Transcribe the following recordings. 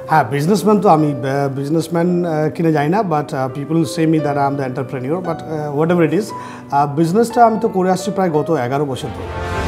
হ্যাঁ, বিজনেসম্যান তো আমি বিজনেসম্যান কিনে যাই না, but people say me that I am the entrepreneur, but whatever it is, বিজনেসটা আমি তো করে আসছি প্রায় গত 11 বছর ধরে।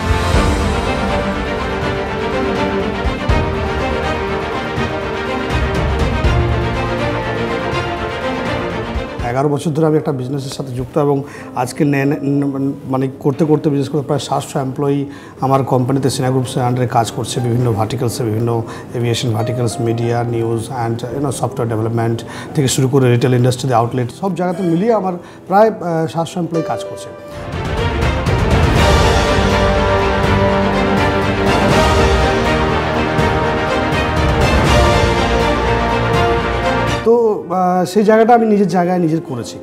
11 বছর ধরে আমি একটা বিজনেসের সাথে যুক্ত, এবং আজকে মানে করতে করতে বিশেষ করে প্রায় 700 এমপ্লয়ি আমার কোম্পানিতে সিনা গ্রুপসের আন্ডারে কাজ করছে, বিভিন্ন ভার্টিকালসে, বিভিন্ন aviation verticals, media, news and software development থেকে শুরু করে রিটেল ইন্ডাস্ট্রিতে আউটলেট, সব জায়গাতে মিলিয়ে আমার প্রায় 700 এমপ্লয়ি কাজ করছে। তো সেই জায়গাটা আমি নিজের জায়গায় নিজের করেছি।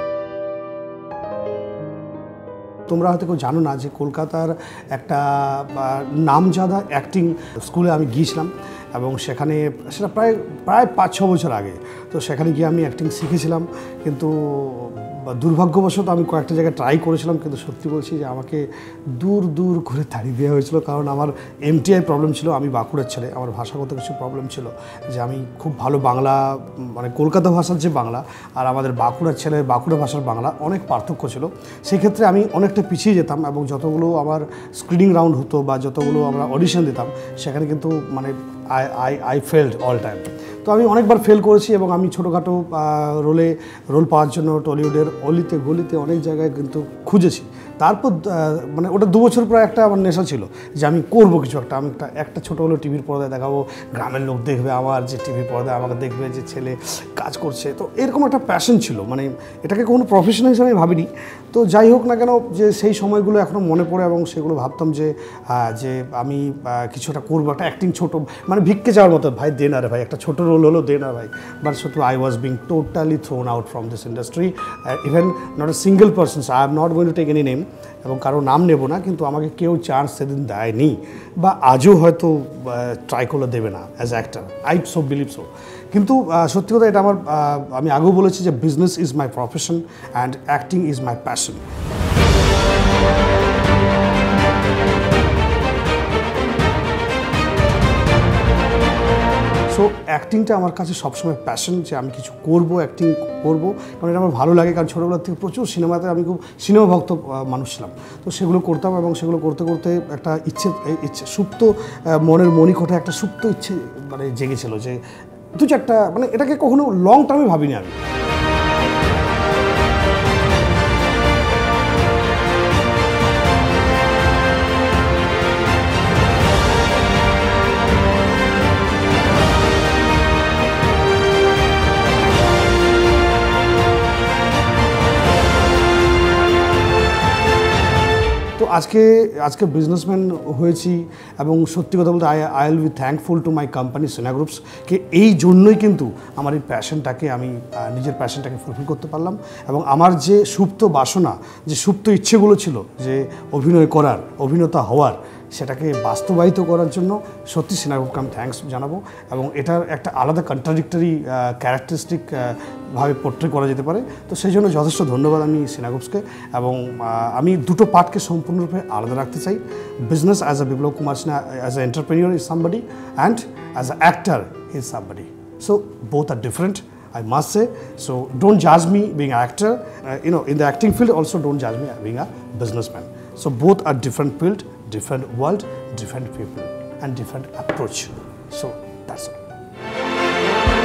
তোমরা হয়তো কেউ জানো না যে কলকাতার একটা নামজাদা অ্যাক্টিং স্কুলে আমি গিয়েছিলাম, এবং সেখানে সেটা প্রায় 5-6 বছর আগে। তো সেখানে গিয়ে আমি অ্যাক্টিং শিখেছিলাম, কিন্তু দুর্ভাগ্যবশত আমি কয়েকটা জায়গায় ট্রাই করেছিলাম, কিন্তু সত্যি বলছি যে আমাকে দূর দূর করে তাড়িয়ে দেওয়া হয়েছিল, কারণ আমার এমটিআই প্রবলেম ছিল। আমি বাঁকুড়ার ছেলে, আমার ভাষাগত কিছু প্রবলেম ছিল, যে আমি খুব ভালো বাংলা, মানে কলকাতা ভাষার যে বাংলা আর আমাদের বাঁকুড়ার ছেলে বাঁকুড়া ভাষার বাংলা অনেক পার্থক্য ছিল। সেক্ষেত্রে আমি অনেকটা পিছিয়ে যেতাম, এবং যতগুলো আমার স্ক্রিনিং রাউন্ড হতো বা যতগুলো আমরা অডিশন দিতাম, সেখানে কিন্তু মানে আই ফেল্ড অল টাইম। তো আমি অনেকবার ফেল করেছি, এবং আমি ছোটোখাটো রোল পাওয়ার জন্য টলিউডের অলিতে গলিতে অনেক জায়গায় কিন্তু খুঁজেছি। তারপর মানে ওটা 2 বছর প্রায় একটা আমার নেশা ছিল যে আমি করবো কিছু একটা, আমি একটা ছোটো হলো টিভির পর্দায় দেখাবো, গ্রামের লোক দেখবে আমার, যে টিভির পর্দায় আমাকে দেখবে যে ছেলে কাজ করছে। তো এরকম একটা প্যাশন ছিল, মানে এটাকে কোনো প্রফেশন হিসেবে আমি ভাবিনি। তো যাই হোক না কেন, যে সেই সময়গুলো এখনও মনে পড়ে, এবং সেগুলো ভাবতাম যে আমি কিছু একটা করবো, একটা অ্যাক্টিং ছোটো, মানে ভিক্ষে যাওয়ার মতো, ভাই দে না রে ভাই, একটা ছোটো রোল হলো দে না ভাই। বাট সত্যি I was being totally thrown out from this industry, even not a single person, I am not going to take any name, এবং কারো নাম নেব না, কিন্তু আমাকে কেউ চান্স সেদিন দেয়নি, বা আজও হয়তো ট্রাই করলে দেবে না as actor, I so believe so. কিন্তু সত্যি কথা, এটা আমি আগেও বলেছি যে business is my profession and acting is my passion. So অ্যাক্টিংটা আমার কাছে সবসময় প্যাশন, যে আমি কিছু করবো, অ্যাক্টিং করবো, কারণ এটা আমার ভালো লাগে। কারণ ছোটোবেলার থেকে প্রচুর সিনেমাতে আমি খুব সিনেমা ভক্ত মানুষ ছিলাম, তো সেগুলো করতাম, এবং সেগুলো করতে করতে একটা ইচ্ছে সুপ্ত মনের মণিকোঠে একটা সুপ্ত ইচ্ছে মানে জেগেছিল, যে 2-4টা, মানে এটাকে কখনো লং টার্মে ভাবিনি আমি। তো আজকে বিজনেসম্যান হয়েছি, এবং সত্যি কথা বলতে I will be thankful to my company Sinha গ্রুপসকে। এই জন্যই কিন্তু আমার এই প্যাশনটাকে, আমি নিজের প্যাশনটাকে ফুলফিল করতে পারলাম, এবং আমার যে সুপ্ত বাসনা, যে সুপ্ত ইচ্ছেগুলো ছিল যে অভিনয় করার, অভিনেতা হওয়ার, সেটাকে বাস্তবায়িত করার জন্য সত্যি সিনা গ্রুপকে আমি থ্যাঙ্কস জানাবো। এবং এটার একটা আলাদা কন্ট্রাডিক্টরি ক্যারেক্টারিস্টিক ভাবে পোর্ট্রে করা যেতে পারে, তো সেই জন্য যথেষ্ট ধন্যবাদ আমি সিনা গ্রুপসকে। এবং আমি দুটো পার্টকে সম্পূর্ণরূপে আলাদা রাখতে চাই। Business as a Biplab Kumar Sinha, as a entrepreneur is somebody, and as a actor is somebody. So both are different, I must say. So don't judge me being an actor. In the acting field also don't judge me being a businessman. So both are different field, different world, different people, and different approach. So that's all.